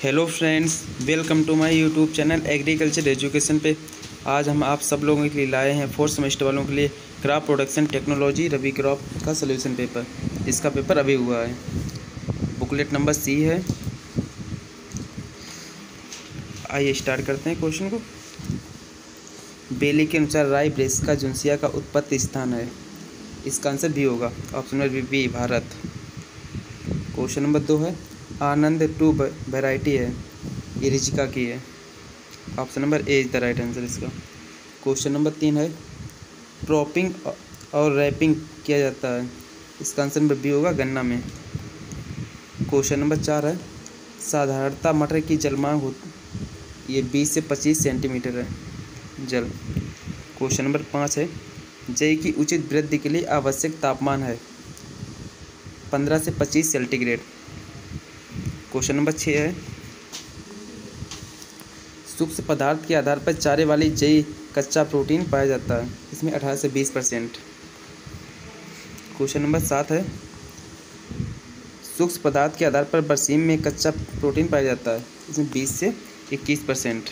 Hello friends, welcome to my YouTube channel agriculture education पे। आज हम आप सब लोगों के लिए लाए हैं फोर्थ सेमेस्टर वालों के लिए crop production technology rabi crop का सोल्यूशन पेपर। इसका पेपर अभी हुआ है। बुकलेट नंबर सी है। आइए स्टार्ट करते हैं क्वेश्चन को। बेली के अनुसार राय ब्रेसिका जुन्सिया का उत्पत्ति स्थान है। इसका आंसर बी होगा, option number B, Bharat. Question number 2 है, आनंद 2 वैरायटी है, ये रिजिका की है। Option number A is the right answer इसका। क्वेश्चन नंबर 3 है, क्रॉपिंग और रैपिंग किया जाता है। इसका आंसर नंबर बी होगा, गन्ना में। क्वेश्चन नंबर 4 है, साधारणतः मटर की जलमांग होती ये 20 से 25 सेंटीमीटर है जल। क्वेश्चन नंबर 5 है, जई की उचित वृद्धि के लिए आवश्यक तापमान है 15 से 25 सेंटीग्रेड। क्वेश्चन नंबर 6 है, सूक्ष्म पदार्थ के आधार पर चारे वाली जई कच्चा प्रोटीन पाया जाता है। इसमें 18 से 20%। क्वेश्चन नंबर 7 है, सूक्ष्म पदार्थ के आधार पर बरसीम में कच्चा प्रोटीन पाया जाता है। इसमें 20 से 21%।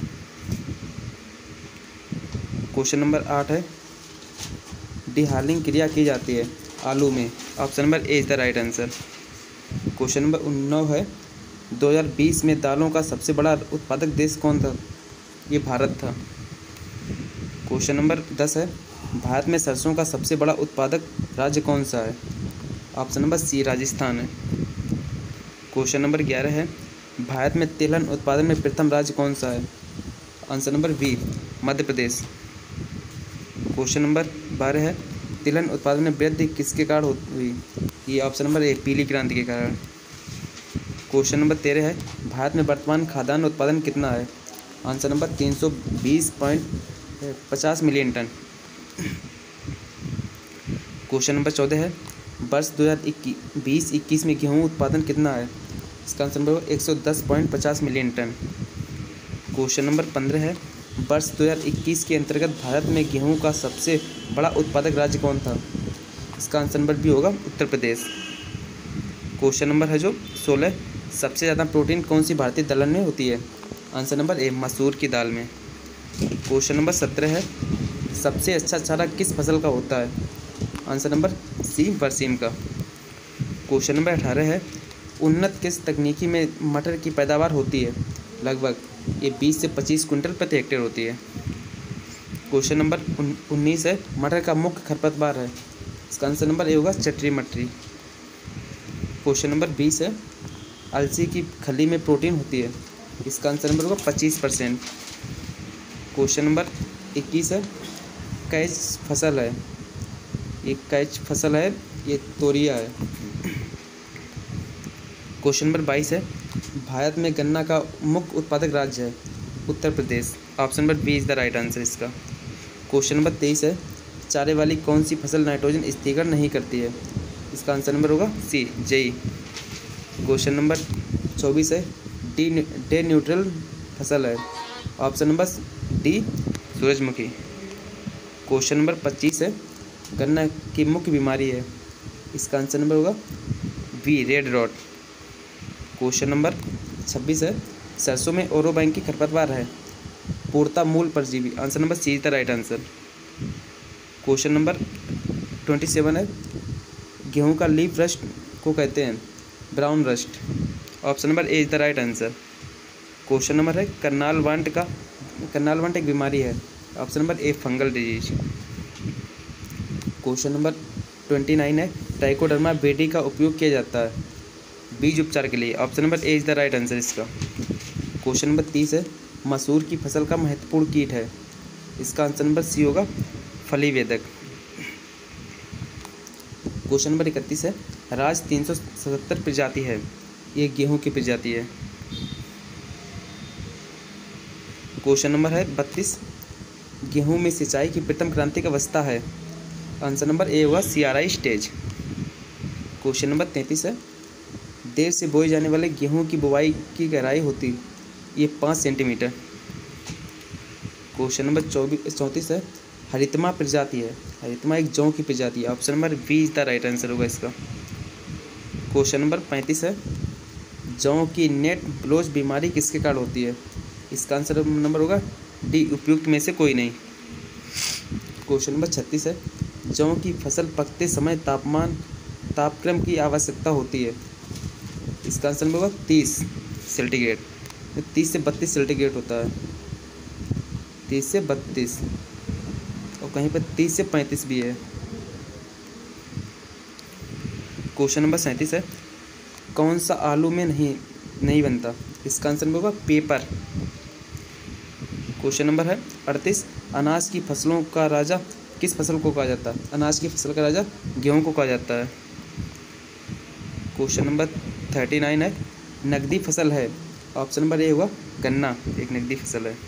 क्वेश्चन नंबर 8 है, डिहालिंग क्रिया की जाती है आलू में। Option number A is the right answer. Question number 9 है, 2020 में दालों का सबसे बड़ा उत्पादक देश कौन था? ये भारत था। क्वेश्चन नंबर 10 है, भारत में सरसों का सबसे बड़ा उत्पादक राज्य कौन सा है? ऑप्शन नंबर सी, राजस्थान है। क्वेश्चन नंबर 11 है, भारत में तिलहन उत्पादन में प्रथम राज्य कौन सा है? Answer number B, Madhya Pradesh. Question number 12 है, तिलहन उत्पादन में वृद्धि किसके कारण हुई? ये ऑप्शन नंबर ए, पीली क्रांति के कारण। क्वेश्चन नंबर 13 है, भारत में वर्तमान खाद्यान्न उत्पादन कितना है? Answer number 320.50 million ton. Question number 14 है, वर्ष 2020-21 में गेहूं उत्पादन कितना है? इसका answer number 110.50 million ton. Question number 15 है, वर्ष 2021 के अंतर्गत भारत में गेहूं का सबसे बड़ा उत्पादक राज्य कौन था? इसका आंसर नंबर बी होगा, उत्तर प्रदेश। क्वेश्चन नंबर है जो 16, सबसे ज़्यादा प्रोटीन कौन सी भारतीय दलहन में होती है? आंसर नंबर ए, मसूर की दाल में। क्वेश्चन नंबर 17 है, सबसे अच्छा चारा किस फसल का होता है? आंसर नंबर सी, बरसीम का। क्वेश्चन नंबर 18 है, उन्नत किस तकनीकी में मटर की पैदावार होती है? लगभग ये 20 से 25 कुंटल प्रति हेक्टेयर होती है। क्वेश्चन नंबर 19 है, मटर का मुख्य खरपतवार है। इसका आंसर नंबर ए होगा, चटरी मटरी। क्वेश्चन नंबर 20 है, अलसी की खली में प्रोटीन होती है। इसका आंसर नंबर होगा 25%। क्वेश्चन नंबर 21 है, कैच फसल है, ये कैच फसल है, ये तोरिया है। क्वेश्चन नंबर 22 है, भारत में गन्ना का मुख्य उत्पादक राज्य है। Uttar Pradesh. Option number B is the right answer इसका। क्वेश्चन नंबर 23 है, चारे वाली कौन सी फसल नाइट्रोजन स्थिरीकरण नहीं करती है? इसका आंसर नंबर होगा सी, जई। क्वेश्चन नंबर 24 है, डे न्यूट्रल फसल है। ऑप्शन नंबर डी, सूरजमुखी। क्वेश्चन नंबर 25 है, गन्ना की मुख्य बीमारी है। इसका आंसर नंबर होगा B, red rot. Question number 26 है, सरसों में ओरोबाइन की खरपतवार है, पूर्णतः मूल परजीवी। Answer number C is the right answer. Question number 27 है, गेहूं का लीफ रस्ट को कहते हैं brown rust. Option number A is the right answer. Question number है, करनाल वांट एक बीमारी है। Option number A, fungal disease. Question number 29 है, ट्राइकोडर्मा बेडी का उपयोग किया जाता है बीज उपचार के लिए। Option number A is the right answer इसका। क्वेश्चन नंबर 30 है, मसूर की फसल का महत्वपूर्ण कीट है। इसका आंसर नंबर सी होगा, फलीवेदक। क्वेश्चन नंबर 31 है, राज 377 प्रजाति है, ये गेहूं की प्रजाति है। क्वेश्चन नंबर है 32, गेहूं में सिंचाई की प्रथम क्रांतिक अवस्था है। आंसर नंबर ए होगा, CRI स्टेज। क्वेश्चन नंबर 33 है, देर से बोए जाने वाले गेहूं की बुवाई की गहराई होती ये 5 सेंटीमीटर। क्वेश्चन नंबर 34 है, हरितमा प्रजाति है, हरितमा एक जौ की प्रजाति है। Option number B is the right answer होगा इसका। क्वेश्चन नंबर 35 है, जौ की नेट ब्लोज बीमारी किसके कारण होती है? इसका आंसर नंबर होगा डी, उपयुक्त में से कोई नहीं। क्वेश्चन नंबर 36 है, जौ की फसल पकते समय तापक्रम की आवश्यकता होती है। इसका आंसर होगा 30 सेंटीग्रेड। 30 से 32 सेंटीग्रेड होता है, 30 से 32, और कहीं पर 30 से 35 भी है। क्वेश्चन नंबर 37 है, कौन सा आलू में नहीं बनता? इसका आंसर होगा पेपर। क्वेश्चन नंबर है 38, अनाज की फसलों का राजा किस फसल को कहा जाता है? अनाज की फसल का राजा गेहूं को कहा जाता है। क्वेश्चन नंबर 39 है, नकदी फसल है। ऑप्शन नंबर ए होगा गन्ना, एक नकदी फसल है।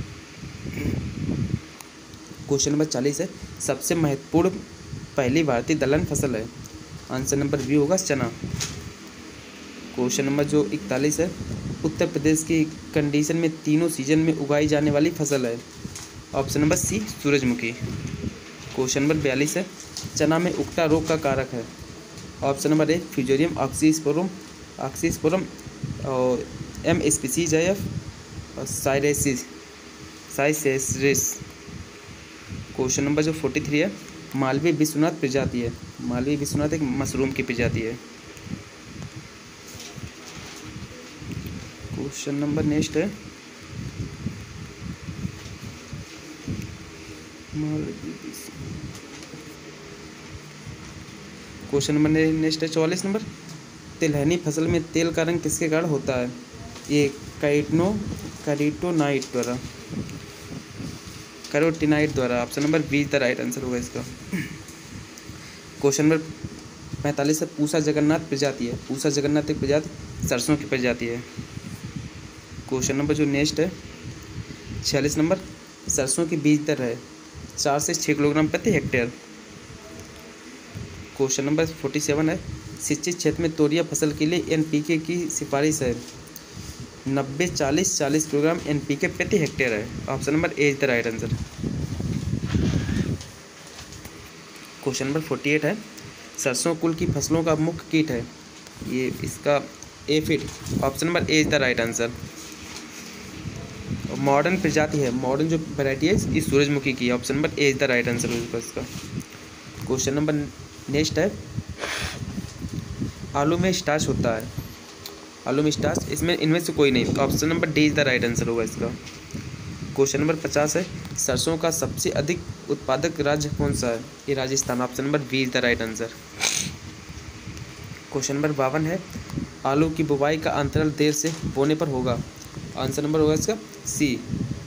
क्वेश्चन नंबर 40 है, सबसे महत्वपूर्ण पहली भारतीय दलहन फसल है। आंसर नंबर बी होगा चना। क्वेश्चन नंबर जो 41 है, उत्तर प्रदेश की कंडीशन में तीनों सीजन में उगाई जाने वाली फसल है। ऑप्शन नंबर सी सूरजमुखी। क्वेश्चन नंबर 42 है, चना में उगता रोग का कारक है। Option number A Fusarium oxysporum और एम स्पीसीज और साइरेसिस। क्वेश्चन नंबर जो 43 है, मालवी विश्वनाथ प्रजाति है। मालवी विश्वनाथ एक मशरूम की प्रजाति है। क्वेश्चन नंबर नेक्स्ट है, क्वेश्चन नंबर नेक्स्ट है 44 नंबर, तिलहनी फसल में तेल का रंग किसके कारण होता है? ये कैरोटीनाइड द्वारा। Option number B the right answer होगा इसका। क्वेश्चन नंबर 45 है, पूसा जगन्नाथ प्रजाति है। पूसा जगन्नाथ एक प्रजाति सरसों की प्रजाति है। क्वेश्चन नंबर जो नेक्स्ट है 46 नंबर, सरसों की बीज दर है 4 से 6 किलोग्राम प्रति हेक्टेयर। क्वेश्चन नंबर 47 है, सिंचित क्षेत्र में तोरिया फसल के लिए एनपीके की सिफारिश है 90-40-40 किलोग्राम एनपीके प्रति हेक्टेयर है। Option number A is the right answer. Question number 48 है, सरसों कुल की फसलों का मुख्य कीट है। ये इसका aphid. Option number A is the right answer. Modern प्रजाति है, मॉडर्न जो वैरायटी है ये सूरजमुखी की। Option number A is the right answer होगा इसका। क्वेश्चन नंबर नेक्स्ट है, आलू में स्टार्च होता है। आलू में स्टार्च, इसमें इनमें से कोई नहीं। Option number D is the right answer होगा इसका। क्वेश्चन नंबर 50 है, सरसों का सबसे अधिक उत्पादक राज्य कौन सा है? ये Rajasthan. Option number B is the right answer. Question number 52 है, आलू की बुवाई का अंतराल देर से बोने पर होगा। आंसर नंबर होगा इसका सी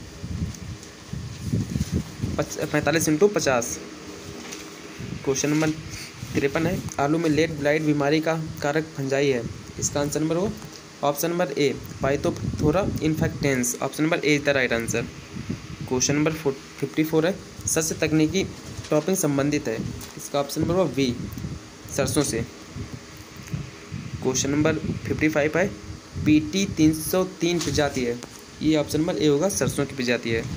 45x50। क्वेश्चन नंबर 53 है, आलू में लेट ब्लाइट बीमारी का कारक फंजाई है। इसका आंसर नंबर होगा option number A Phytophthora infestans. Option number A is the right answer. Question number 54 है, सस्य तकनीकी टॉपिंग संबंधित है। इसका ऑप्शन नंबर होगा बी सरसों से। क्वेश्चन नंबर 55 है, पीटी 303 प्रजाति है। ये ऑप्शन नंबर ए होगा सरसों की प्रजाति है।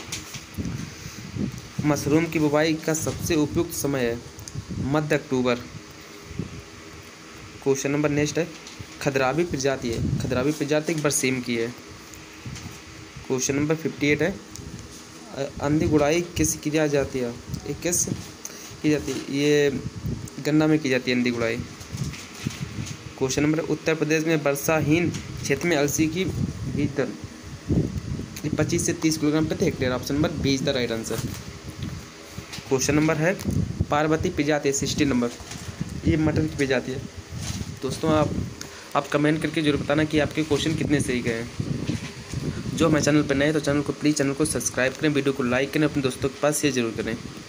मशरूम की बुवाई का सबसे उपयुक्त समय है मध्य अक्टूबर। क्वेश्चन नंबर नेक्स्ट है, खदराबी प्रजाति है। खदराबी प्रजाति एक बरसीम की है। क्वेश्चन नंबर 58 है, अंधी गुड़ाई किस की जाती है? ये किस की जाती है? ये गन्ना में की जाती है अंधी गुड़ाई। क्वेश्चन नंबर, उत्तर प्रदेश में वर्षाहीन क्षेत्र में अलसी की बीज दर 25 से 30 किलोग्राम प्रति hectare. Option number B is the right answer. Question number है, पार्वती प्रजाति है 60 नंबर। ये मटर की प्रजाति है। दोस्तों आप कमेंट करके जरूर बताना कि आपके क्वेश्चन कितने सही गए हैं। जो हमारे चैनल पर नए तो चैनल को प्लीज़ चैनल को सब्सक्राइब करें, वीडियो को लाइक करें, अपने दोस्तों के पास शेयर जरूर करें।